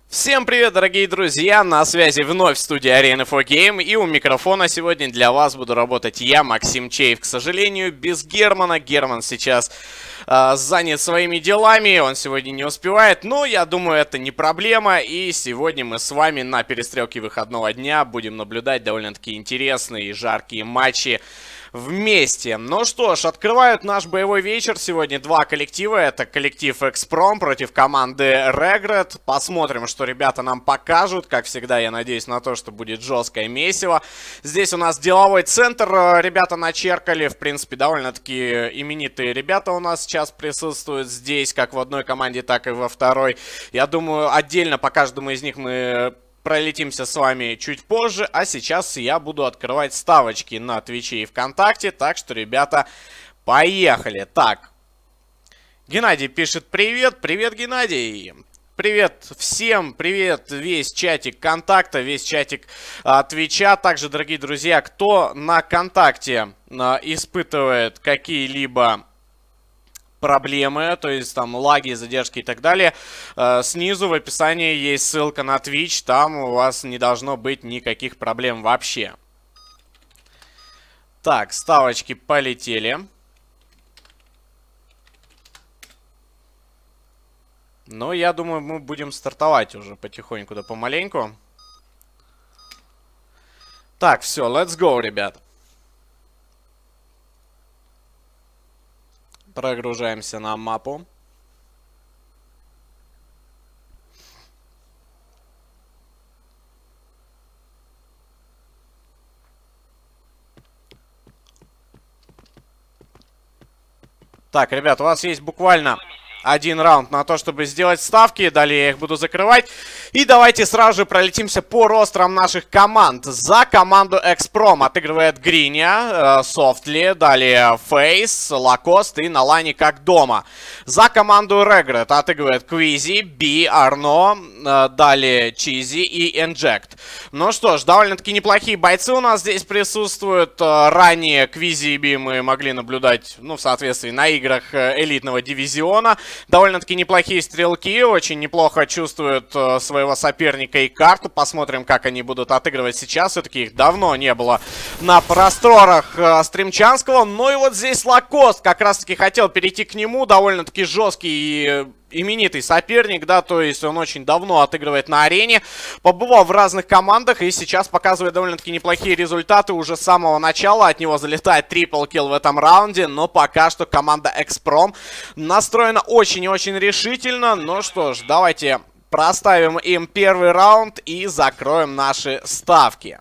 Всем привет, дорогие друзья! На связи вновь студия Arena4Game, и у микрофона сегодня для вас буду работать я, Максим Чеев. К сожалению, без Германа. Герман сейчас занят своими делами, он сегодня не успевает, но я думаю, это не проблема. И сегодня мы с вами на перестрелке выходного дня будем наблюдать довольно-таки интересные и жаркие матчи вместе. Ну что ж, открывают наш боевой вечер сегодня два коллектива. Это коллектив Экспром против команды Regret. Посмотрим, что ребята нам покажут. Как всегда, я надеюсь на то, что будет жесткое месиво. Здесь у нас деловой центр. Ребята начеркали. В принципе, довольно-таки именитые ребята у нас сейчас присутствуют здесь. Как в одной команде, так и во второй. Я думаю, отдельно по каждому из них мы пролетимся с вами чуть позже, а сейчас я буду открывать ставочки на Твиче и ВКонтакте, так что, ребята, поехали. Так, Геннадий пишет привет, привет, Геннадий. Привет всем, привет весь чатик контакта, весь чатик Твича. Также, дорогие друзья, кто на контакте испытывает какие-либо проблемы, то есть там лаги, задержки и так далее, снизу в описании есть ссылка на Twitch, там у вас не должно быть никаких проблем вообще. Так, ставочки полетели. Ну, я думаю, мы будем стартовать уже потихоньку да помаленьку. Так, все, let's go, ребят. Прогружаемся на мапу. Так, ребят, у вас есть буквально один раунд на то, чтобы сделать ставки. Далее я их буду закрывать. И давайте сразу же пролетимся по ростерам наших команд. За команду Экспром отыгрывает Гриня, Софтли, далее Фейс, Лакост и на лане как дома. За команду Regret отыгрывает Квизи, Би, Арно, далее Чизи и Инжект. Ну что ж, довольно-таки неплохие бойцы у нас здесь присутствуют. Ранее Квизи и Би мы могли наблюдать, ну, в соответствии, на играх элитного дивизиона. Довольно-таки неплохие стрелки, очень неплохо чувствуют своего соперника и карту. Посмотрим, как они будут отыгрывать сейчас. Все-таки их давно не было на просторах Стримчанского. Ну и вот здесь Лакост. Как раз-таки хотел перейти к нему. Довольно-таки жесткий и именитый соперник, да, то есть он очень давно отыгрывает на арене. Побывал в разных командах и сейчас показывает довольно-таки неплохие результаты уже с самого начала. От него залетает трипл-килл в этом раунде, но пока что команда Экспром настроена очень и очень решительно. Ну что ж, давайте проставим им первый раунд и закроем наши ставки.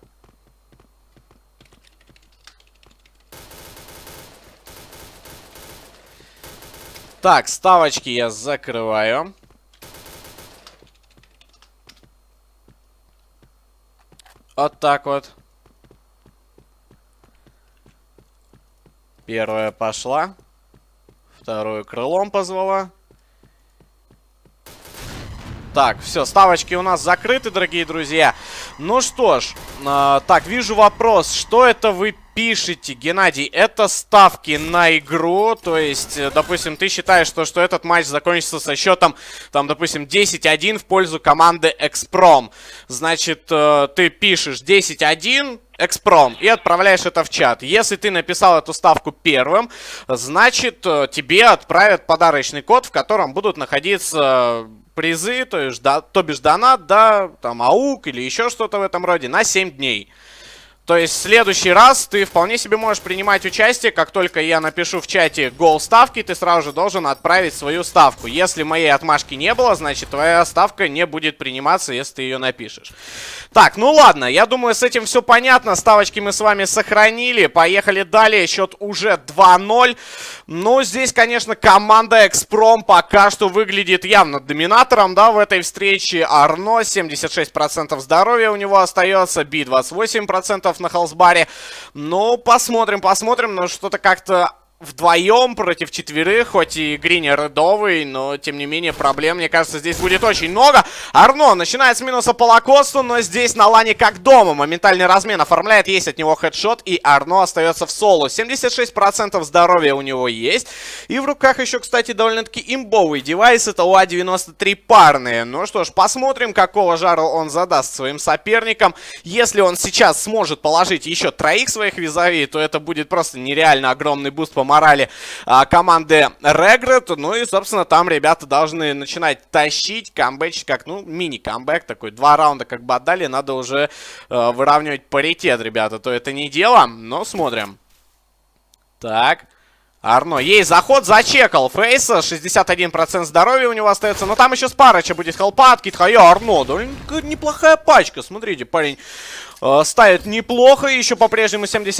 Так, ставочки я закрываю. Вот так вот. Первая пошла. Вторую крылом позвала. Так, все, ставочки у нас закрыты, дорогие друзья. Ну что ж, так, вижу вопрос. Что это вы пишите, Геннадий? Это ставки на игру. То есть, допустим, ты считаешь, что этот матч закончится со счетом, там, допустим, 10-1 в пользу команды Экспром. Значит, ты пишешь 10-1... Экспром, и отправляешь это в чат. Если ты написал эту ставку первым, значит, тебе отправят подарочный код, в котором будут находиться призы, то бишь донат, да, там АУК или еще что-то в этом роде на 7 дней. То есть в следующий раз ты вполне себе можешь принимать участие. Как только я напишу в чате гол ставки, ты сразу же должен отправить свою ставку. Если моей отмашки не было, значит твоя ставка не будет приниматься, если ты ее напишешь. Так, ну ладно, я думаю, с этим все понятно. Ставочки мы с вами сохранили. Поехали далее, счет уже 2-0. Ну, здесь, конечно, команда Экспром пока что выглядит явно доминатором, да, в этой встрече. Арно, 76% здоровья у него остается, Би 28% на Халсбаре. Ну, посмотрим, но что-то как-то вдвоем против четверых, хоть и Грини редовый, но тем не менее проблем, мне кажется, здесь будет очень много. Арно начинает с минуса по лакосту, но здесь на лане как дома. Моментальный размен оформляет, есть от него хедшот, и Арно остается в соло. 76% здоровья у него есть. И в руках еще, кстати, довольно-таки имбовый девайс, это УА-93 парные. Ну что ж, посмотрим, какого жара он задаст своим соперникам. Если он сейчас сможет положить еще троих своих визави, то это будет просто нереально огромный буст по морали команды Regret. Ну и, собственно, там ребята должны начинать тащить, камбэчить, как, ну, мини-камбэк такой. 2 раунда как бы отдали, надо уже выравнивать паритет, ребята. То это не дело, но смотрим. Так. Арно, есть заход, зачекал Фейса, 61% здоровья у него остается, но там еще с Парыча будет хелпа от Китхая. Арно, довольно неплохая пачка, смотрите, парень ставит неплохо, еще по-прежнему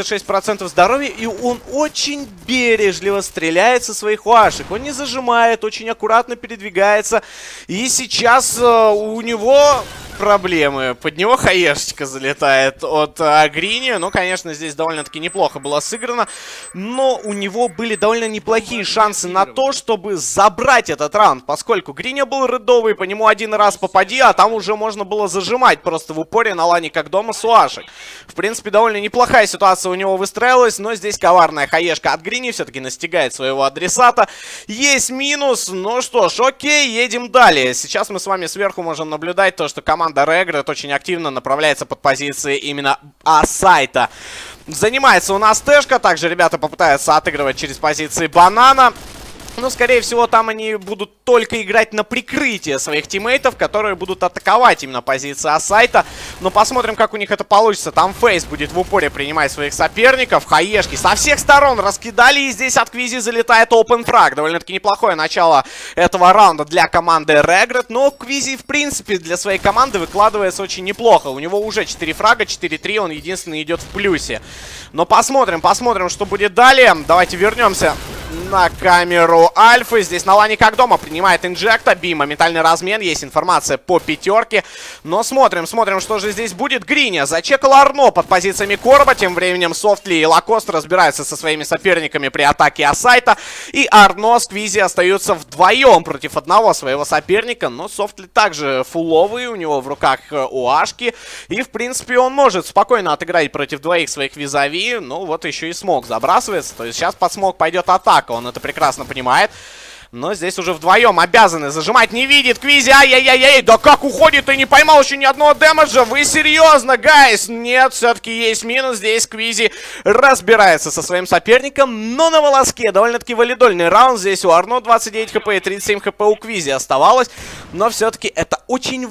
76% здоровья, и он очень бережливо стреляет со своих уашек, он не зажимает, очень аккуратно передвигается, и сейчас у него проблемы. Под него хаешечка залетает от Грини. Ну, конечно, здесь довольно-таки неплохо было сыграно. Но у него были довольно неплохие шансы на то, чтобы забрать этот раунд. Поскольку Грини был редовый, по нему один раз попади, а там уже можно было зажимать просто в упоре на лане как дома с уашек. В принципе, довольно неплохая ситуация у него выстраивалась. Но здесь коварная хаешка от Грини все-таки настигает своего адресата. Есть минус. Ну что ж, окей, едем далее. Сейчас мы с вами сверху можем наблюдать то, что команда Regret очень активно направляется под позиции именно А-сайта. Занимается у нас Тэшка. Также ребята попытаются отыгрывать через позиции банана. Но, скорее всего, там они будут только играть на прикрытие своих тиммейтов, которые будут атаковать именно позиции А-сайта. Но посмотрим, как у них это получится. Там Фейс будет в упоре принимать своих соперников. Хаешки со всех сторон раскидали. И здесь от Квизи залетает Open Frag. Довольно-таки неплохое начало этого раунда для команды Regret. Но Квизи, в принципе, для своей команды выкладывается очень неплохо. У него уже 4 фрага, 4-3. Он единственный идет в плюсе. Но посмотрим, что будет далее. Давайте вернемся на камеру Альфы. Здесь на лане как дома принимает инжекта. Би, моментальный размен. Есть информация по пятерке. Но смотрим, что же здесь будет. Гриня зачекал Арно под позициями Корба. Тем временем Софтли и Лакост разбираются со своими соперниками при атаке А-сайта. И Арно с Квизи остаются вдвоем против одного своего соперника. Но Софтли также фуловый. У него в руках УАшки. И, в принципе, он может спокойно отыграть против двоих своих визави. Ну, вот еще и смог забрасывается. То есть сейчас под смог пойдет атака. Он это прекрасно понимает. Но здесь уже вдвоем обязаны зажимать. Не видит Квизи. Ай-яй-яй-яй. Да как уходит и не поймал еще ни одного дэмэджа. Вы серьезно, гайс? Нет, все-таки есть минус. Здесь Квизи разбирается со своим соперником. Но на волоске. Довольно-таки валидольный раунд. Здесь у Арно 29 хп и 37 хп у Квизи оставалось. Но все-таки это очень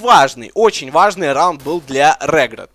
важный раунд был для Regret.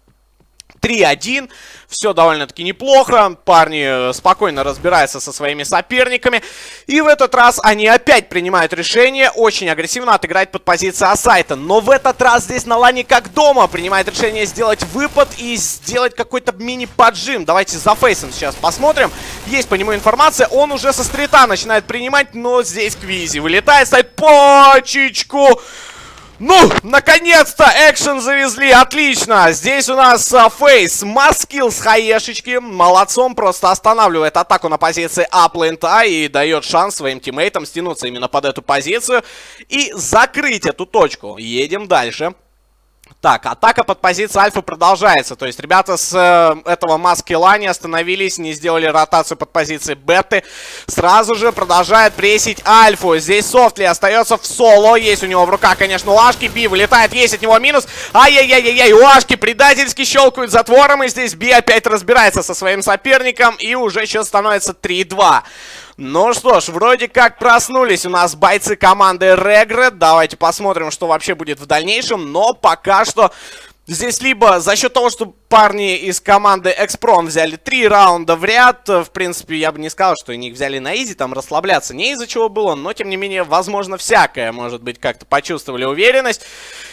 3-1. Все довольно-таки неплохо. Парни спокойно разбираются со своими соперниками. И в этот раз они опять принимают решение очень агрессивно отыграть под позицией А-сайта. Но в этот раз здесь на лане как дома принимает решение сделать выпад и сделать какой-то мини-поджим. Давайте за Фейсом сейчас посмотрим. Есть по нему информация. Он уже со стрита начинает принимать, но здесь Квизи вылетает, ставит почечку. Ну, наконец-то экшен завезли, отлично. Здесь у нас Фейс, маскил с хаешечки. Молодцом, просто останавливает атаку на позиции А-плента и дает шанс своим тиммейтам стянуться именно под эту позицию и закрыть эту точку. Едем дальше. Так, атака под позицией Альфа продолжается. То есть ребята с этого маскила не остановились, не сделали ротацию под позицией Беты. Сразу же продолжает прессить Альфу. Здесь Софтли остается в соло. Есть у него в руках, конечно, Уашки. Би вылетает, есть от него минус. Ай-яй-яй-яй-яй, Уашки предательски щелкают затвором. И здесь Би опять разбирается со своим соперником. И уже счет становится 3-2. Ну что ж, вроде как проснулись у нас бойцы команды Regret. Давайте посмотрим, что вообще будет в дальнейшем. Но пока что здесь либо за счет того, что парни из команды Экспрон взяли 3 раунда в ряд. В принципе, я бы не сказал, что они их взяли на изи, там расслабляться не из-за чего было. Но, тем не менее, возможно, всякое, может быть, как-то почувствовали уверенность.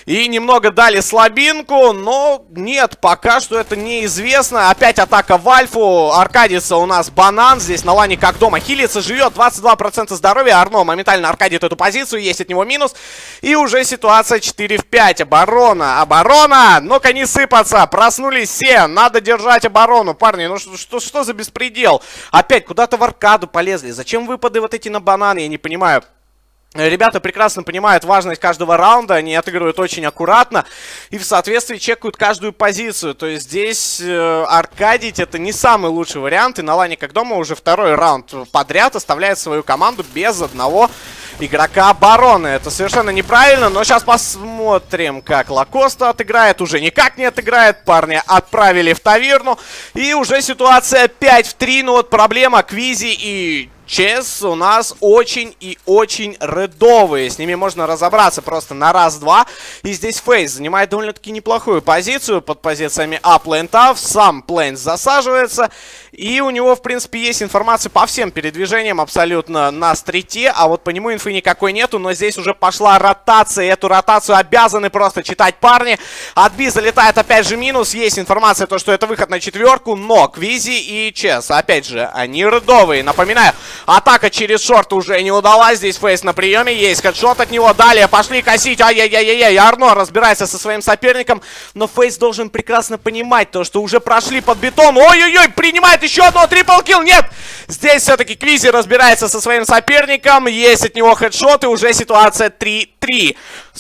И немного дали слабинку, но нет, пока что это неизвестно. Опять атака в альфу. Аркадиса у нас банан. Здесь на лане как дома хилится, живет. 22% здоровья. Арно моментально аркадит эту позицию. Есть от него минус. И уже ситуация 4 в 5. Оборона. Оборона! Ну-ка не сыпаться. Проснулись все. Надо держать оборону. Парни, ну что за беспредел? Опять куда-то в аркаду полезли. Зачем выпады вот эти на банан? Я не понимаю. Ребята прекрасно понимают важность каждого раунда, они отыгрывают очень аккуратно и в соответствии чекают каждую позицию. То есть здесь аркадить это не самый лучший вариант, и на лане как дома уже второй раунд подряд оставляет свою команду без одного игрока обороны. Это совершенно неправильно, но сейчас посмотрим, как Лакоста отыграет. Уже никак не отыграет, парня отправили в таверну, и уже ситуация 5 в 3, но вот проблема Квизи и ЧС у нас очень и очень редовые. С ними можно разобраться просто на раз-два. И здесь Фейс занимает довольно-таки неплохую позицию под позициями А-плейн Тав. Сам плейн засаживается. И у него, в принципе, есть информация по всем передвижениям абсолютно на стрите. А вот по нему инфы никакой нету. Но здесь уже пошла ротация. И эту ротацию обязаны просто читать парни. От Би залетает опять же минус. Есть информация, то, что это выход на четверку. Но Квизи и ЧС, опять же, они редовые. Напоминаю, атака через шорт уже не удалась. Здесь Фейс на приеме. Есть хедшот от него. Далее пошли косить. Ай-яй-яй-яй. Арно разбирается со своим соперником. Но Фейс должен прекрасно понимать то, что уже прошли под бетон. Ой-ой-ой. Принимает еще одно трипл-килл. Нет. Здесь все-таки Квизи разбирается со своим соперником. Есть от него хедшот. И уже ситуация 3-3.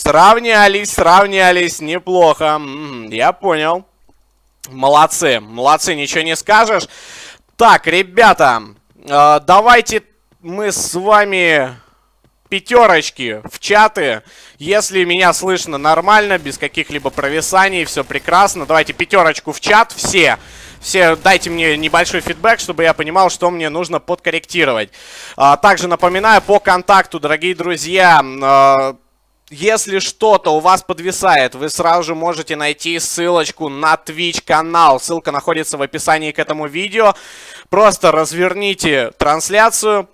Сравнялись. Неплохо. Я понял. Молодцы. Молодцы. Ничего не скажешь. Так, ребята. Давайте мы с вами пятерочки в чаты. Если меня слышно нормально, без каких-либо провисаний, все прекрасно. Давайте пятерочку в чат, все дайте мне небольшой фидбэк, чтобы я понимал, что мне нужно подкорректировать. Также напоминаю по контакту, дорогие друзья, если что-то у вас подвисает, вы сразу же можете найти ссылочку на Twitch канал. Ссылка находится в описании к этому видео. Просто разверните трансляцию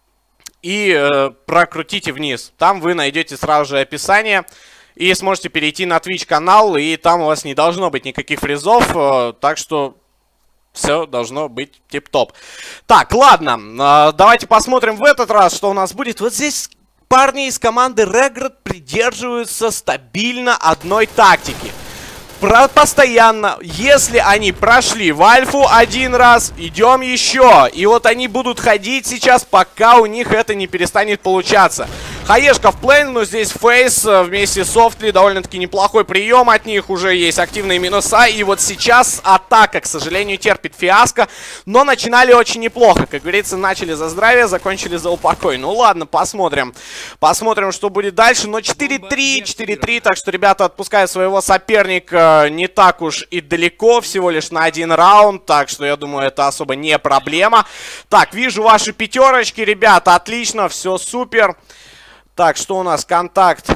и прокрутите вниз. Там вы найдете сразу же описание и сможете перейти на Twitch канал. И там у вас не должно быть никаких фризов, так что все должно быть тип-топ. Так, ладно, давайте посмотрим в этот раз, что у нас будет. Вот здесь парни из команды Реград придерживаются стабильно одной тактики. Постоянно, если они прошли в альфу один раз, идем еще. И вот они будут ходить сейчас, пока у них это не перестанет получаться. Хаешка в плейн, но здесь Фейс вместе с Софтли. Довольно-таки неплохой прием от них. Уже есть активные минуса. И вот сейчас атака, к сожалению, терпит фиаско. Но начинали очень неплохо. Как говорится, начали за здравие, закончили за упокой. Ну ладно, посмотрим. Посмотрим, что будет дальше. Но 4-3. Так что ребята отпускают своего соперника не так уж и далеко. Всего лишь на один раунд. Так что я думаю, это особо не проблема. Так, вижу ваши пятерочки, ребята. Отлично, все супер. Так, что у нас? Контакт.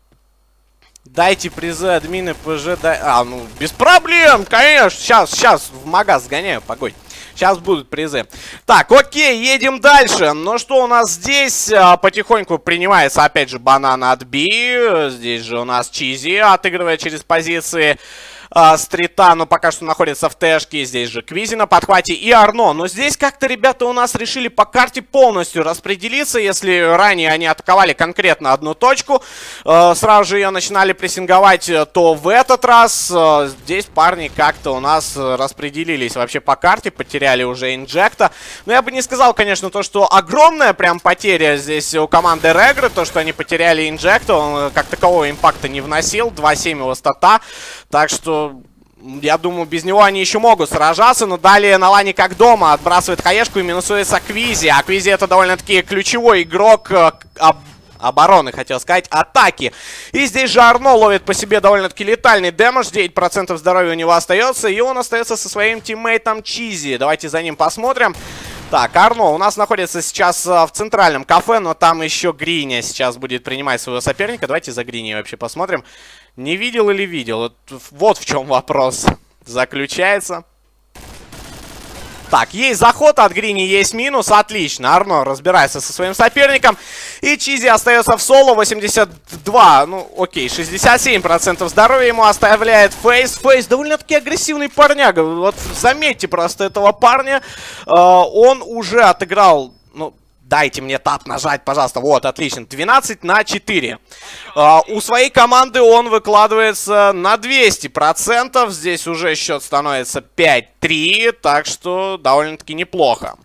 Дайте призы, админы, ПЖ, дай... ну, без проблем, конечно. Сейчас в магаз сгоняю, погодь. Сейчас будут призы. Так, окей, едем дальше. Ну, что у нас здесь? Потихоньку принимается, опять же, банан от Би. Здесь же у нас Чизи отыгрывает через позиции стрита, но пока что находится в тэшке. Здесь же Квизи на подхвате и Арно. Но здесь как-то ребята у нас решили по карте полностью распределиться. Если ранее они атаковали конкретно одну точку, сразу же ее начинали прессинговать, то в этот раз здесь парни как-то у нас распределились вообще по карте, потеряли уже инжекта. Но я бы не сказал, конечно, то, что огромная прям потеря здесь у команды Регры, то, что они потеряли инжекта, он как такового импакта не вносил, 2.7 его стата. Так что, я думаю, без него они еще могут сражаться. Но далее на лане как дома отбрасывает хаешку и минусуется Квизи. А Квизи это довольно-таки ключевой игрок обороны, хотел сказать, атаки. И здесь же Арно ловит по себе довольно-таки летальный дэмэдж. 9% здоровья у него остается. И он остается со своим тиммейтом Чизи. Давайте за ним посмотрим. Так, Арно у нас находится сейчас в центральном кафе, но там еще Гриня сейчас будет принимать своего соперника. Давайте за Гриней вообще посмотрим. Не видел или видел? Вот в чем вопрос заключается. Так, есть заход, от Грини есть минус, отлично. Арно разбирается со своим соперником. И Чизи остается в соло, 82, ну окей, 67% здоровья ему оставляет Фейс. Фейс довольно-таки агрессивный парняга. Вот заметьте просто этого парня. Он уже отыграл, ну... Дайте мне тап нажать, пожалуйста. Вот, отлично. 12-4. У своей команды он выкладывается на 200%. Здесь уже счет становится 5-3. Так что довольно-таки неплохо.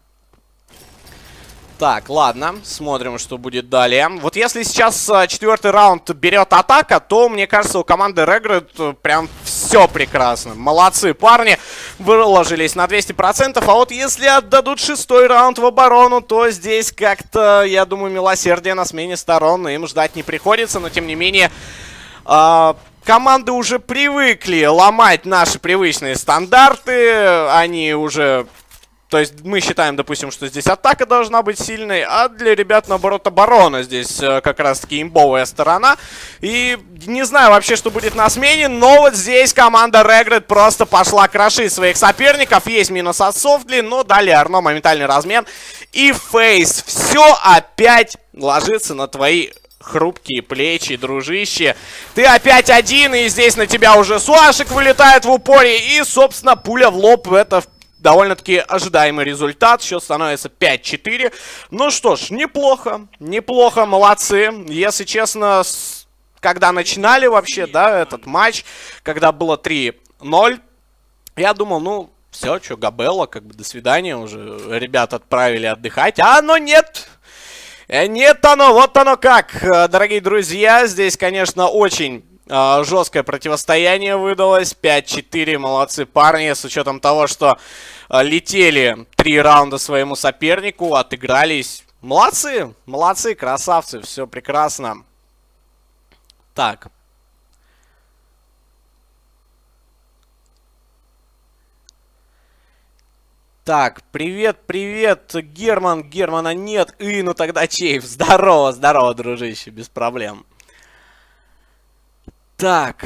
Так, ладно. Смотрим, что будет далее. Вот если сейчас четвертый раунд берет атака, то, мне кажется, у команды Regret прям все прекрасно. Молодцы парни. Выложились на 200%. А вот если отдадут шестой раунд в оборону, то здесь как-то, я думаю, милосердие на смене сторон им ждать не приходится. Но, тем не менее... команды уже привыкли ломать наши привычные стандарты. Они уже... То есть мы считаем, допустим, что здесь атака должна быть сильной, а для ребят, наоборот, оборона здесь как раз-таки имбовая сторона. И не знаю вообще, что будет на смене, но вот здесь команда Regret просто пошла крошить своих соперников. Есть минус от Софтли, но далее Арно, моментальный размен. И Фейс. Все опять ложится на твои... хрупкие плечи, дружище. Ты опять один, и здесь на тебя уже Суашик вылетает в упоре. И, собственно, пуля в лоб. Это довольно-таки ожидаемый результат. Счет становится 5-4. Ну что ж, неплохо. Неплохо, молодцы. Если честно, когда начинали вообще, да, этот матч, когда было 3-0, я думал, ну, все, что, Габелла, как бы, до свидания уже. Ребят отправили отдыхать. А, но нет! Нет оно, вот оно как, дорогие друзья. Здесь, конечно, очень жесткое противостояние выдалось. 5-4, молодцы парни. С учетом того, что летели 3 раунда своему сопернику, отыгрались. Молодцы, молодцы, красавцы, все прекрасно. Так. Так, привет, привет, Герман, Германа нет, ну тогда Чейв, здорово, здорово, дружище, без проблем. Так.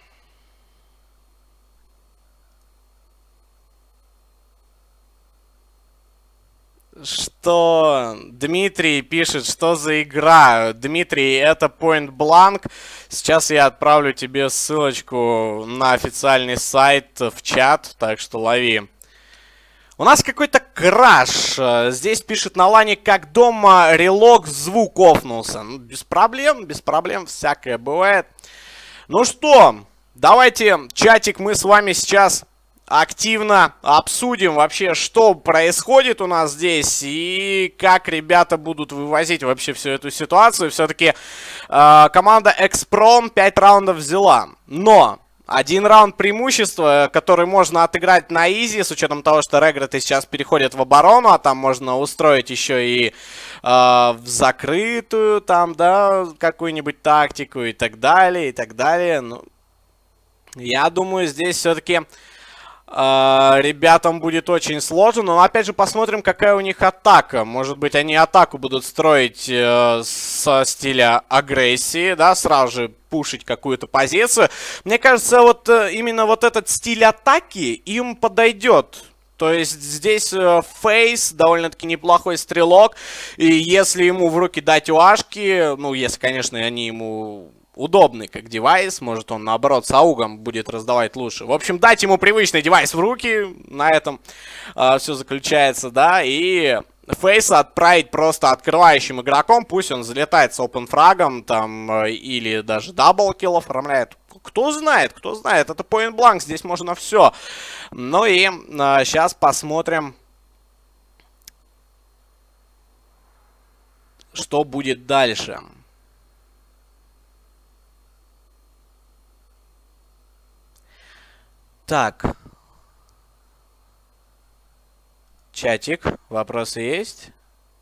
Что? Дмитрий пишет, что за игра? Дмитрий, это Point Blank. Сейчас я отправлю тебе ссылочку на официальный сайт в чат, так что лови. У нас какой-то краш. Здесь пишет на лане, как дома, релог, звук офнулся. Ну, без проблем, всякое бывает. Ну что, давайте чатик мы с вами сейчас активно обсудим вообще, что происходит у нас здесь и как ребята будут вывозить вообще всю эту ситуацию. Все-таки команда Экспром 5 раундов взяла, но... Один раунд преимущества, который можно отыграть на изи, с учетом того, что Regret сейчас переходят в оборону, а там можно устроить еще и в закрытую, там, да, какую-нибудь тактику и так далее, и так далее. Ну, я думаю, здесь все-таки ребятам будет очень сложно, но опять же посмотрим, какая у них атака. Может быть, они атаку будут строить со стиля агрессии, да, сразу же пушить какую-то позицию. Мне кажется, вот именно вот этот стиль атаки им подойдет. То есть здесь Фейс довольно-таки неплохой стрелок, и если ему в руки дать уашки, ну, если, конечно, они ему... удобный как девайс, может он наоборот с аугом будет раздавать лучше. В общем, дать ему привычный девайс в руки, на этом все заключается, да, и Фейса отправить просто открывающим игроком, пусть он залетает с опенфрагом, там, или даже даблкилл оформляет. Кто знает, это Point Blank, здесь можно все. Ну и сейчас посмотрим, что будет дальше. Так. Чатик, вопросы есть?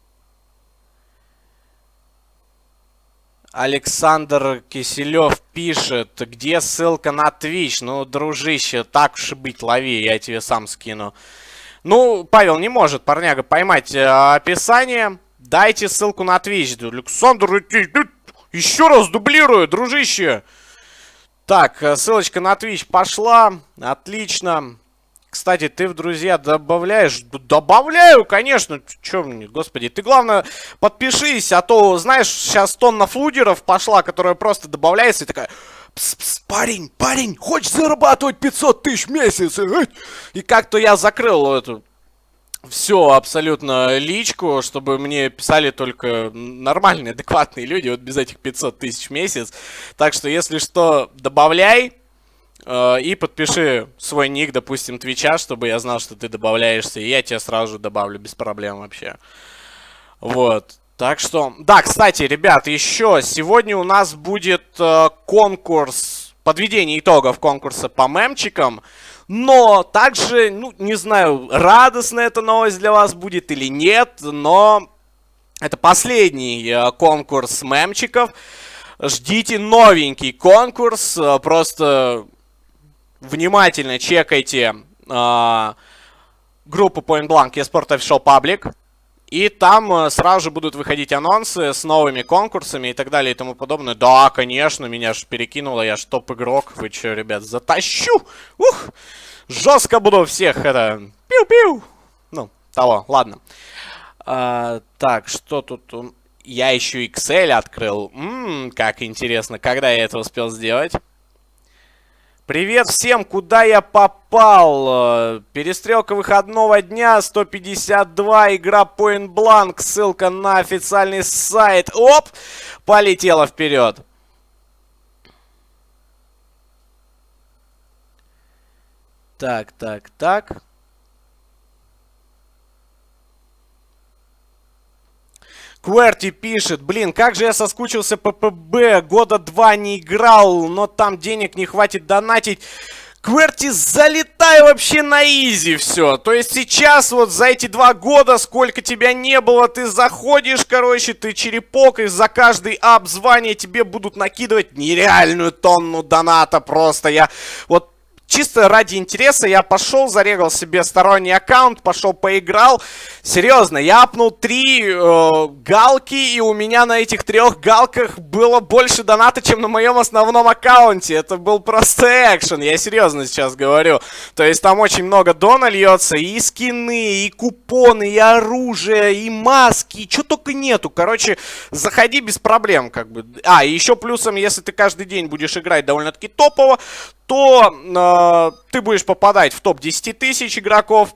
Александр Киселев пишет, где ссылка на Twitch? Ну, дружище, так уж и быть, лови, я тебе сам скину. Ну, Павел не может, парняга, поймать описание. Дайте ссылку на Twitch. Александр, еще раз дублирую, дружище. Так, ссылочка на Twitch пошла. Отлично. Кстати, ты в друзья добавляешь? Добавляю, конечно. Чё мне, господи. Ты, главное, подпишись, а то, знаешь, сейчас тонна флудеров пошла, которая просто добавляется и такая... Пс-пс, парень, хочешь зарабатывать 500 тысяч в месяц? И как-то я закрыл эту... Все абсолютно личку, чтобы мне писали только нормальные, адекватные люди, вот без этих 500 тысяч в месяц. Так что, если что, добавляй и подпиши свой ник, допустим, Твича, чтобы я знал, что ты добавляешься, и я тебя сразу же добавлю, без проблем вообще. Вот. Так что... Да, кстати, ребят, еще сегодня у нас будет конкурс, подведение итогов конкурса по мемчикам. Но также, ну, не знаю, радостная эта новость для вас будет или нет, но это последний конкурс мемчиков. Ждите новенький конкурс, просто внимательно чекайте группу Point Blank eSport Official Public. И там сразу же будут выходить анонсы с новыми конкурсами и так далее и тому подобное. Да, конечно, меня ж перекинуло, я ж топ-игрок. Вы чё, ребят, затащу? Ух! Жестко буду всех это... Пиу-пиу! Ну, того, ладно. Так, что тут... Я еще Excel открыл. Как интересно, когда я это успел сделать? Привет всем, куда я попал? Перестрелка выходного дня, 152, игра Point Blank, ссылка на официальный сайт. Оп! Полетела вперед. Так. Кверти пишет, блин, как же я соскучился по ППБ, года 2 не играл, но там денег не хватит донатить. Кверти, залетай вообще на изи все. То есть сейчас вот за эти 2 года, сколько тебя не было, ты заходишь, короче, ты черепок, и за каждый ап звания тебе будут накидывать нереальную тонну доната просто. Я вот... Чисто ради интереса я пошел, зарегал себе сторонний аккаунт, пошел поиграл. Серьезно, я апнул 3 галки, и у меня на этих 3 галках было больше доната, чем на моем основном аккаунте. Это был просто экшен, я серьезно сейчас говорю. То есть там очень много дона льется, и скины, и купоны, и оружие, и маски, и чего только нету. Короче, заходи без проблем, как бы. А, и еще плюсом, если ты каждый день будешь играть довольно-таки топово, то ты будешь попадать в топ 10 тысяч игроков,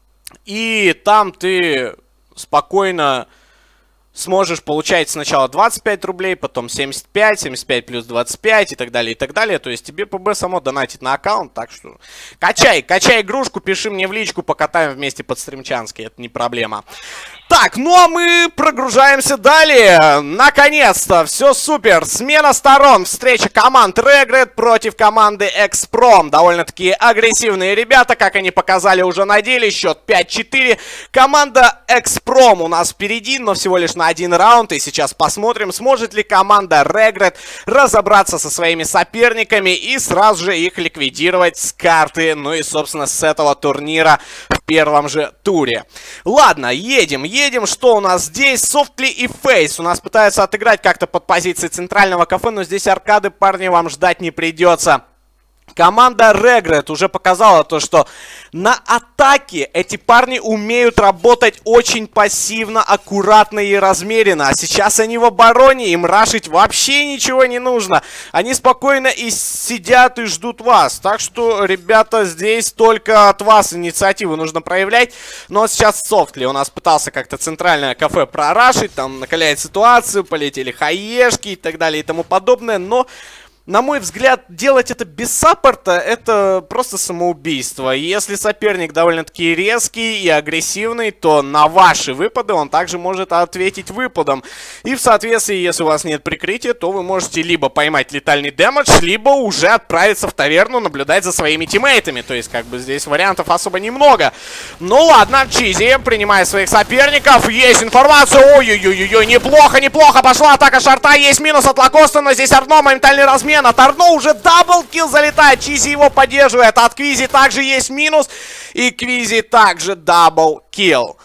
и там ты спокойно сможешь получать сначала 25 рублей, потом 75, 75 плюс 25 и так далее, и так далее. То есть тебе ПБ само донатит на аккаунт, так что качай игрушку, пиши мне в личку, покатаем вместе под стримчанский, это не проблема. Так, ну а мы прогружаемся далее. Наконец-то, все супер. Смена сторон. Встреча команд Regret против команды X-Prom. Довольно-таки агрессивные ребята, как они показали уже на деле. Счет 5-4. Команда X-Prom у нас впереди, но всего лишь на 1 раунд. И сейчас посмотрим, сможет ли команда Regret разобраться со своими соперниками и сразу же их ликвидировать с карты. Ну и, собственно, с этого турнира в первом же туре. Ладно, едем. Что у нас здесь? Softly и Face у нас пытаются отыграть как-то под позицией центрального кафе, но здесь аркады, парни, вам ждать не придется. Команда Regret уже показала то, что на атаке эти парни умеют работать очень пассивно, аккуратно и размеренно. А сейчас они в обороне, им рашить вообще ничего не нужно. Они спокойно и сидят и ждут вас. Так что, ребята, здесь только от вас инициативу нужно проявлять. Но сейчас Softly у нас пытался как-то центральное кафе прорашить, там накаляет ситуацию, полетели хаешки и так далее и тому подобное, но... На мой взгляд, делать это без саппорта, это просто самоубийство. И если соперник довольно-таки резкий и агрессивный, то на ваши выпады он также может ответить выпадом. И в соответствии, если у вас нет прикрытия, то вы можете либо поймать летальный дэмэдж, либо уже отправиться в таверну наблюдать за своими тиммейтами. То есть, как бы, здесь вариантов особо немного. Ну ладно, Чизи, принимая своих соперников, есть информация. Ой-ой-ой-ой, неплохо, пошла атака шарта, есть минус от Лакоста, но здесь Арно, моментальный размен. От Арно уже даблкил залетает, Чизи его поддерживает, от Квизи также есть минус, и Квизи также даблкил.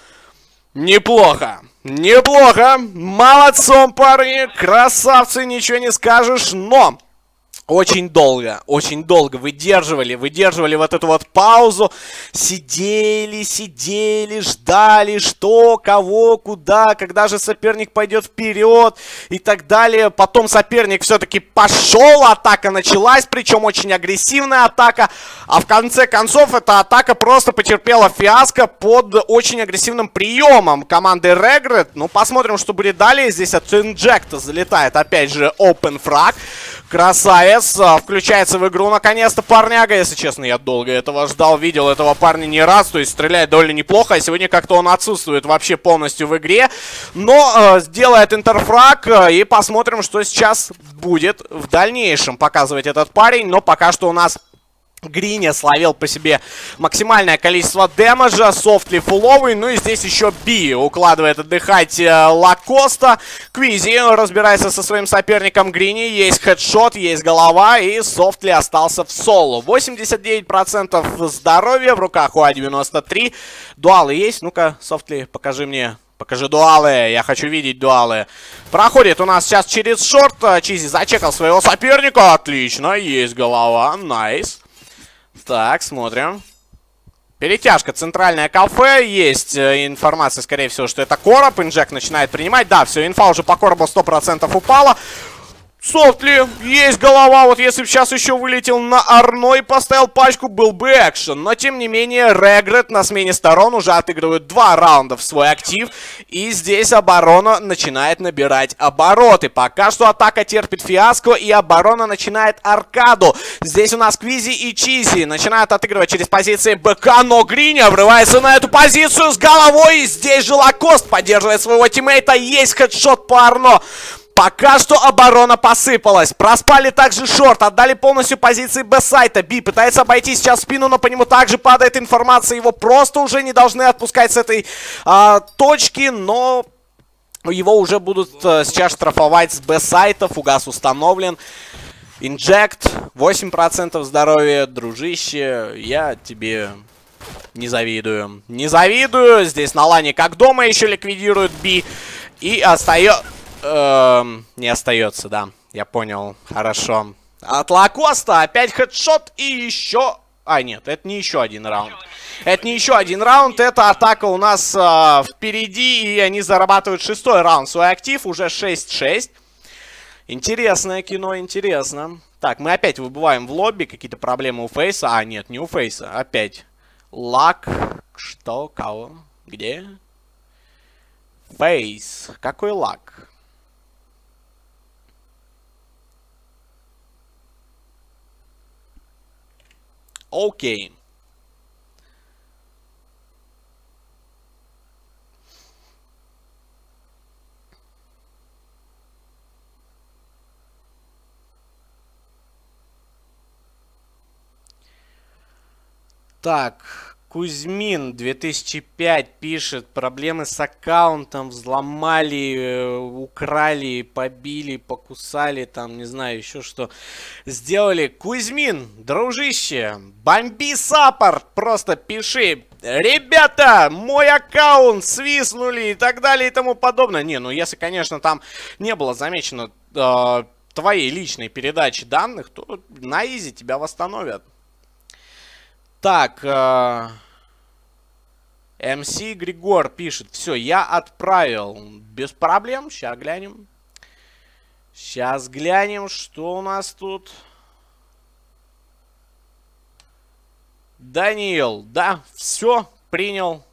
Неплохо, молодцом, парни, красавцы, ничего не скажешь, но очень долго выдерживали вот эту вот паузу, сидели, ждали, что, кого, куда, когда же соперник пойдет вперед и так далее. Потом соперник все-таки пошел, атака началась, причем очень агрессивная атака, а в конце концов эта атака просто потерпела фиаско под очень агрессивным приемом команды Regret. Ну, посмотрим, что будет далее. Здесь от Inject залетает опять же Open Frag. Красавец, включается в игру наконец-то парняга. Если честно, я долго этого ждал, видел этого парня не раз, то есть стреляет довольно неплохо. А сегодня как-то он отсутствует вообще полностью в игре. Но сделает интерфраг, и посмотрим, что сейчас будет в дальнейшем показывать этот парень. Но пока что у нас Гриня словил по себе максимальное количество дэмэджа, софтли фуловый, ну и здесь еще Би укладывает отдыхать Лакоста. Квизи разбирается со своим соперником Грини, есть хедшот, есть голова, и софтли остался в соло. 89% здоровья, в руках у А93. Дуалы есть? Ну-ка, софтли, покажи мне. Покажи дуалы, я хочу видеть дуалы. Проходит у нас сейчас через шорт, Чизи зачекал своего соперника, отлично, есть голова, найс. Так, смотрим. Перетяжка, центральное кафе. Есть информация, скорее всего, что это короб. Инжект начинает принимать. Да, все, инфа уже по коробу 100% упала. Софтли, есть голова. Вот если бы сейчас еще вылетел на Арно и поставил пачку, был бы экшен. Но, тем не менее, Regret на смене сторон уже отыгрывают 2 раунда в свой актив. И здесь оборона начинает набирать обороты. Пока что атака терпит фиаско, и оборона начинает аркаду. Здесь у нас Квизи и Чизи начинают отыгрывать через позиции БК, но Гриня врывается на эту позицию с головой. И здесь же Лакост поддерживает своего тиммейта. Есть хедшот по Арно. Пока что оборона посыпалась. Проспали также шорт. Отдали полностью позиции Б-сайта. Би пытается обойти сейчас спину, но по нему также падает информация. Его просто уже не должны отпускать с этой точки. Но его уже будут сейчас штрафовать с Б-сайта. Фугас установлен. Инжект. 8% здоровья. Дружище, я тебе не завидую. Не завидую. Здесь на лане как дома еще ликвидируют Би. И остается... не остается, да. Я понял. Хорошо. От Лакоста опять хедшот и еще... А, нет, это не еще один раунд. Это не еще один раунд. Это атака у нас впереди. И они зарабатывают 6-й раунд. Свой актив уже 6-6. Интересное кино, интересно. Так, мы опять выбываем в лобби. Какие-то проблемы у Фейса. А, нет, не у Фейса. Опять. Лак. Что? Кого? Где? Фейс. Какой лак? Окей. Так, Кузьмин 2005 пишет: проблемы с аккаунтом, взломали, украли, побили, покусали, там, не знаю, еще что сделали. Кузьмин, дружище, бомби саппорт, просто пиши: ребята, мой аккаунт свистнули и так далее и тому подобное. Не, ну если, конечно, там не было замечено твоей личной передачи данных, то на изи тебя восстановят. Так, МС Григор пишет: все, я отправил. Без проблем, сейчас глянем. Сейчас глянем, что у нас тут. Даниил, да, все, принял.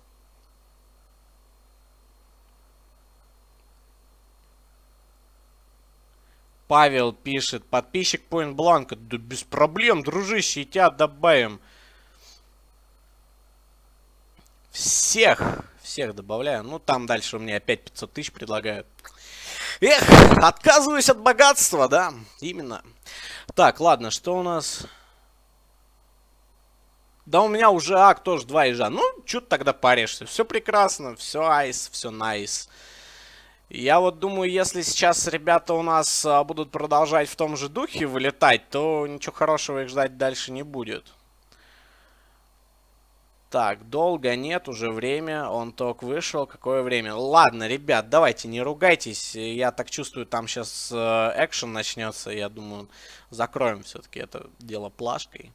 Павел пишет: подписчик Point Blank. Да без проблем, дружище, и тебя добавим. Всех добавляю. Ну, там дальше у меня опять 500 тысяч предлагают. Эх, отказываюсь от богатства, да, именно. Так, ладно, что у нас? Да у меня уже ак тоже 2 ежа. Ну, чё ты тогда паришься? Все прекрасно, все айс, все найс. Я вот думаю, если сейчас ребята у нас будут продолжать в том же духе вылетать, то ничего хорошего их ждать дальше не будет. Так, долго нет, уже время. Он только вышел. Какое время? Ладно, ребят, давайте, не ругайтесь. Я так чувствую, там сейчас экшен начнется. Я думаю, закроем все-таки это дело плашкой.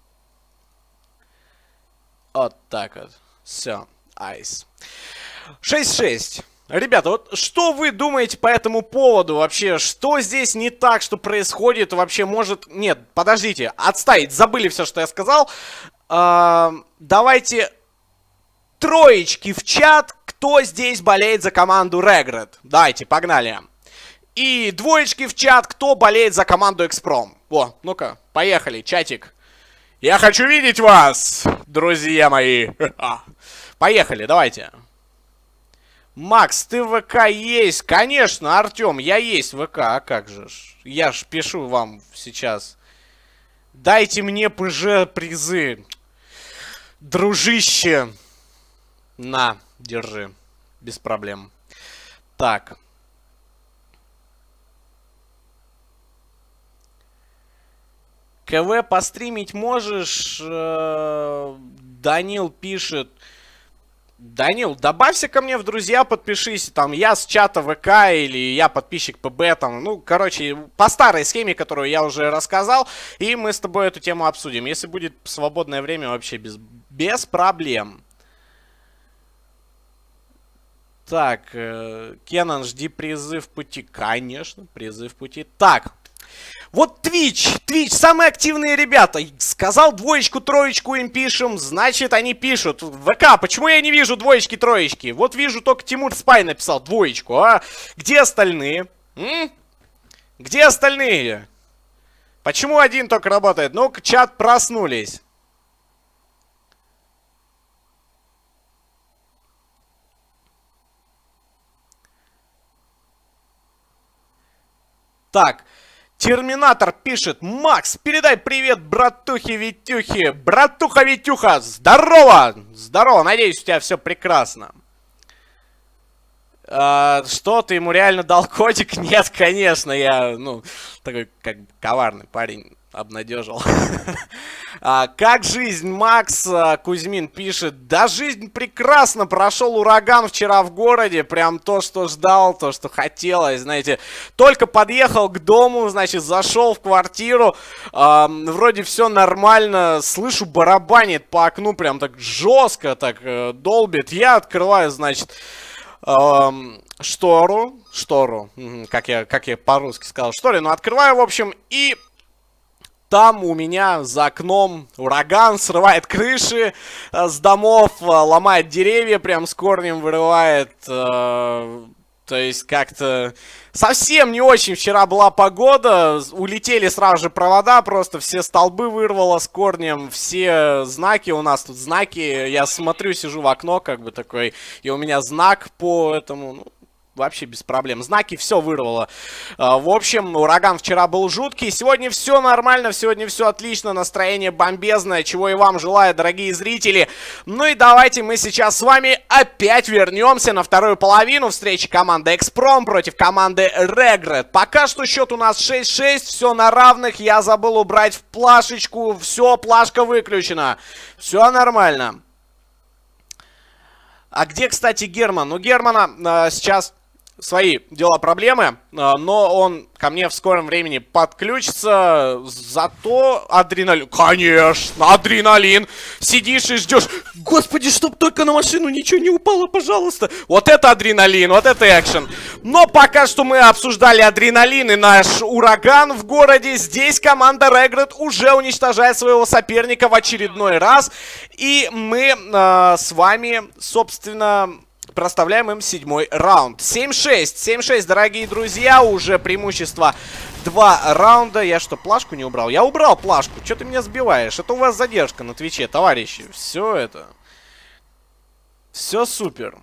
Вот так вот. Все, айс. 6-6. Ребята, вот что вы думаете по этому поводу вообще? Что здесь не так, что происходит? Вообще, может... Нет, подождите, отставить, забыли все, что я сказал. Давайте троечки в чат, кто здесь болеет за команду Regret. Давайте, погнали. И двоечки в чат, кто болеет за команду Экспром. О, ну-ка, поехали, чатик. Я хочу видеть вас, друзья мои. Поехали, давайте. Макс, ты в ВК есть? Конечно, Артем, я есть в ВК. А как же ж? Я ж пишу вам сейчас. Дайте мне ПЖ призы. Дружище. На, держи. Без проблем. Так. КВ постримить можешь? Данил пишет. Данил, добавься ко мне в друзья, подпишись. Там я с чата ВК или я подписчик ПБ. Там, ну, короче, по старой схеме, которую я уже рассказал. И мы с тобой эту тему обсудим. Если будет свободное время, вообще без проблем. Так, Кенан, жди призы в пути. Конечно, призы в пути. Так, вот Twitch, самые активные ребята. Сказал двоечку, троечку им пишем, значит они пишут. ВК, почему я не вижу двоечки, троечки? Вот вижу только Тимур Спай написал двоечку, а? Где остальные? Где остальные? Почему один только работает? Ну-ка, чат, проснулись. Так, Терминатор пишет: Макс, передай привет братухе Витюхе. Братуха Витюха, здорово! Здорово, надеюсь, у тебя все прекрасно. Что, ты ему реально дал котик? Нет, конечно, я, ну, такой, как коварный парень, обнадежил. Как жизнь, Макс? Кузьмин пишет: да жизнь прекрасно, прошел ураган вчера в городе, прям то, что ждал, то, что хотелось, знаете. Только подъехал к дому, значит, зашел в квартиру, вроде все нормально, слышу, барабанит по окну, прям так жестко, так долбит. Я открываю, значит, штору, как я по-русски сказал, шторину открываю, в общем, и там у меня за окном ураган, срывает крыши с домов, ломает деревья, прям с корнем вырывает. То есть как-то совсем не очень вчера была погода, улетели сразу же провода, просто все столбы вырвало с корнем, все знаки, у нас тут знаки, я смотрю, сижу в окно как бы такой, и у меня знак по этому, ну, вообще без проблем. Знаки все вырвало. В общем, ураган вчера был жуткий. Сегодня все нормально, сегодня все отлично. Настроение бомбезное, чего и вам желаю, дорогие зрители. Ну и давайте мы сейчас с вами опять вернемся на вторую половину встречи команды Экспром против команды Regret. Пока что счет у нас 6-6, все на равных. Я забыл убрать в плашечку. Все, плашка выключена. Все нормально. А где, кстати, Герман? У Германа сейчас свои дела, проблемы, но он ко мне в скором времени подключится. Зато адреналин, конечно, адреналин. Сидишь и ждешь. Господи, чтоб только на машину ничего не упало, пожалуйста. Вот это адреналин, вот это экшен. Но пока что мы обсуждали адреналин и наш ураган в городе. Здесь команда Regret уже уничтожает своего соперника в очередной раз. И мы с вами, собственно, проставляем им 7-й раунд. 7-6, 7-6, дорогие друзья, уже преимущество 2 раунда. Я что, плашку не убрал? Я убрал плашку, что ты меня сбиваешь? Это у вас задержка на Твиче, товарищи. Все это. Все супер.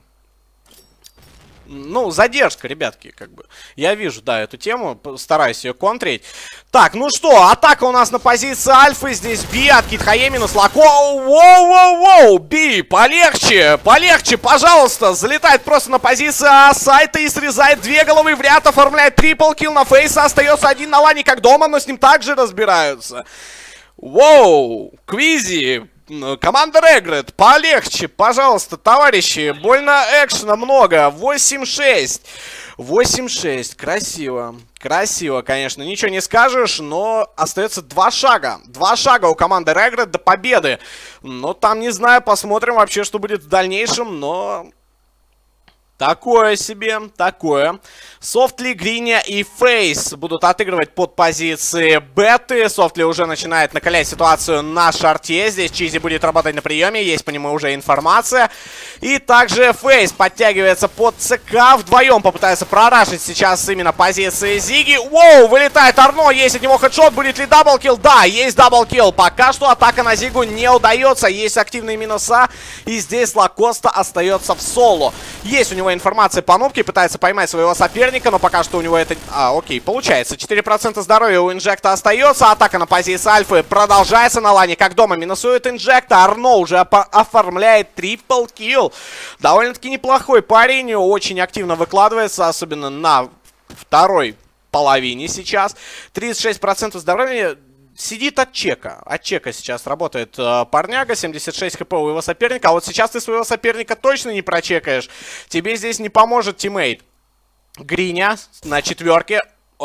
Ну, задержка, ребятки, как бы. Я вижу, да, эту тему, стараюсь ее контрить. Так, ну что, атака у нас на позиции Альфы. Здесь Би от Китхае минус Лако. Воу-воу-воу, Би, полегче, полегче, пожалуйста. Залетает просто на позиции сайта и срезает 2 головы в ряд. Оформляет трипл килл на Фейса. Остается один на лане как дома, но с ним также разбираются. Воу, Квизи. Команда Regret, полегче, пожалуйста, товарищи. Больно экшена много. 8-6. 8-6. Красиво. Красиво, конечно. Ничего не скажешь, но остается 2 шага. 2 шага у команды Regret до победы. Но там, не знаю, посмотрим вообще, что будет в дальнейшем, но... Такое себе, такое. Софтли, Гриня и Фейс будут отыгрывать под позиции беты. Софтли уже начинает накалять ситуацию на шарте. Здесь Чизи будет работать на приеме, есть по нему уже информация. И также Фейс подтягивается под ЦК. Вдвоем попытается прорашить сейчас именно позиции Зиги. Воу, вылетает Арно, есть от него хедшот. Будет ли даблкилл? Да, есть даблкилл. Пока что атака на Зигу не удается. Есть активные минуса. И здесь Лакоста остается в соло. Есть у него информация по нубке, пытается поймать своего соперника, но пока что у него это... окей, получается. 4% здоровья у Инжекта остается. Атака на позиции Альфы продолжается на лане. Как дома минусует Инжекта. Арно уже оформляет трипл килл. Довольно-таки неплохой парень. Очень активно выкладывается, особенно на второй половине сейчас. 36% здоровья... Сидит от чека. От чека сейчас работает парняга. 76 хп у его соперника. А вот сейчас ты своего соперника точно не прочекаешь. Тебе здесь не поможет тиммейт. Гриня на 4-ке.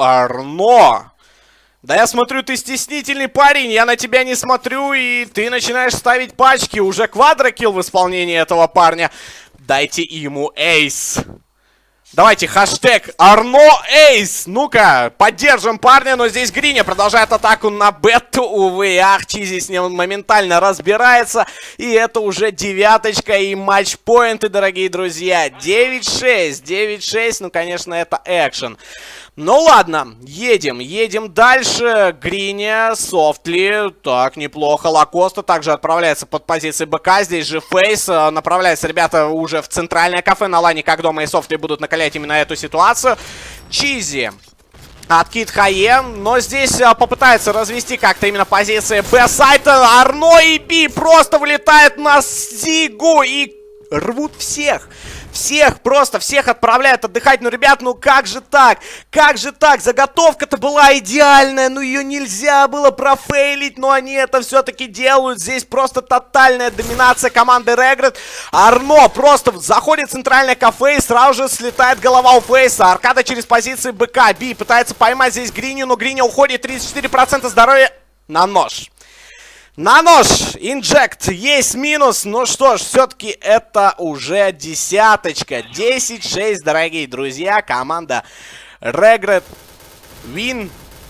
Арно! Да я смотрю, ты стеснительный парень. Я на тебя не смотрю. И ты начинаешь ставить пачки. Уже квадрокилл в исполнении этого парня. Дайте ему эйс. Давайте, хэштег Арно Эйс. Ну-ка, поддержим парня, но здесь Гриня продолжает атаку на бету. Увы, Чизи с ним моментально разбирается. И это уже 9-очка и матчпоинты, дорогие друзья. 9-6, 9-6, ну, конечно, это экшен. Ну ладно, едем дальше. Гриня, Софтли, так, неплохо. Лакоста также отправляется под позиции БК. Здесь же Фейс, направляются ребята уже в центральное кафе. На лане как дома и Софтли будут накалять именно эту ситуацию. Чизи откид Хае, но здесь попытается развести как-то именно позиции Б-сайта. Арно и Би просто вылетает на Зигу и рвут всех. Просто всех отправляют отдыхать. Ну, ребят, ну как же так? Как же так? Заготовка-то была идеальная, но ее нельзя было профейлить, но они это все-таки делают. Здесь просто тотальная доминация команды Regret. Арно просто заходит в центральное кафе и сразу же слетает голова у Фейса. Аркада через позиции БК. Би пытается поймать здесь Гриню, но Гриня уходит. 34% здоровья на нож. На нож! Инжект! Есть минус! Ну что ж, все-таки это уже 10-очка. 10-6, дорогие друзья. Команда Regret win.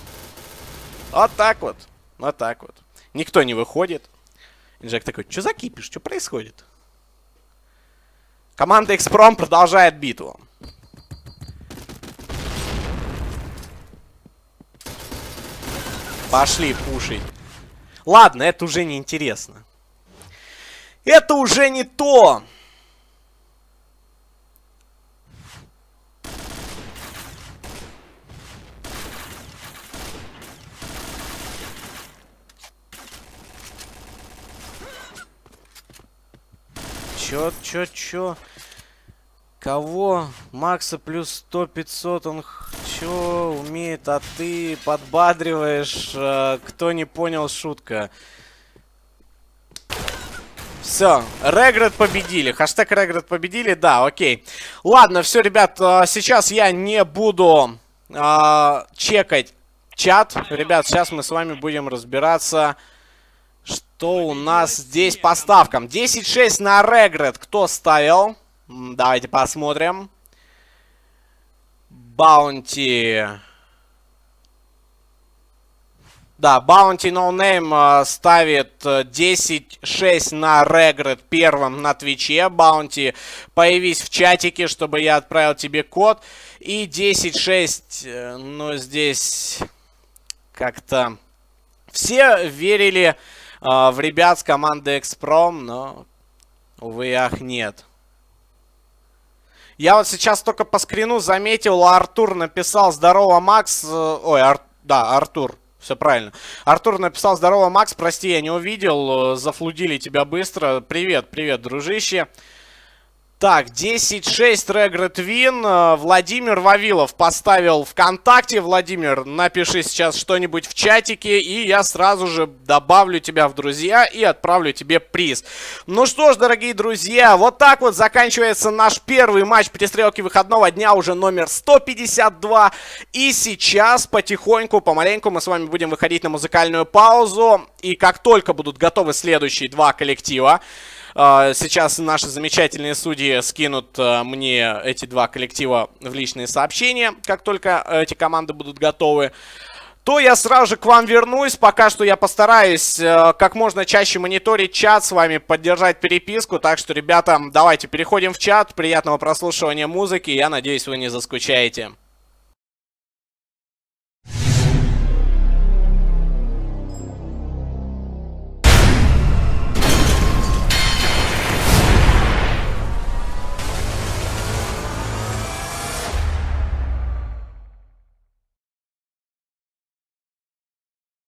Вот так вот. Вот так вот. Никто не выходит. Инжект такой, что за кипиш? Что происходит? Команда Экспром продолжает битву. Пошли пушить. Ладно, это уже не интересно. Это уже не то. Чё? Кого? Макса плюс 100-500, он чё умеет, а ты подбадриваешь? Кто не понял, шутка. Все, Regret победили. Хэштег Regret победили, да, окей. Ладно, все, ребят, сейчас я не буду чекать чат. Ребят, сейчас мы с вами будем разбираться, что у нас здесь по ставкам. 10-6 на Regret. Кто ставил? Давайте посмотрим. Баунти. Да, Bounty No Name ставит 10-6 на Regret первым на Твиче. Bounty, появись в чатике, чтобы я отправил тебе код. И 10-6, ну здесь как-то все верили в ребят с команды Экспром, но, увы, ах, нет. Я вот сейчас только по скрину заметил, Артур написал «Здорово, Макс». Ой, да, Артур. Все правильно. Артур написал «Здорово, Макс». Прости, я не увидел. Зафлудили тебя быстро. Привет, привет, дружище. Так, 10-6 Регрет Вин. Владимир Вавилов поставил ВКонтакте. Владимир, напиши сейчас что-нибудь в чатике, и я сразу же добавлю тебя в друзья и отправлю тебе приз. Ну что ж, дорогие друзья, вот так вот заканчивается наш первый матч перестрелки выходного дня, уже номер 152. И сейчас потихоньку, помаленьку мы с вами будем выходить на музыкальную паузу. И как только будут готовы следующие два коллектива, сейчас наши замечательные судьи скинут мне эти два коллектива в личные сообщения, как только эти команды будут готовы, то я сразу же к вам вернусь. Пока что я постараюсь как можно чаще мониторить чат, с вами поддержать переписку. Так что, ребята, давайте переходим в чат. Приятного прослушивания музыки. Я надеюсь, вы не заскучаете.